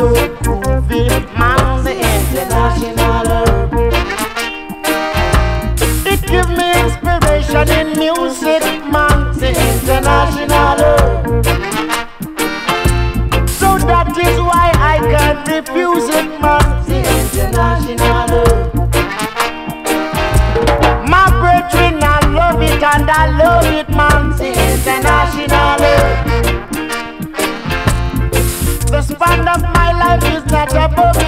so groovy, man, the international herb. It give me inspiration in music, man, the international herb. So that is why I can't refuse it, man, the international herb. My brethren, I love it and I love it, man, the international herb. The span of my life is not above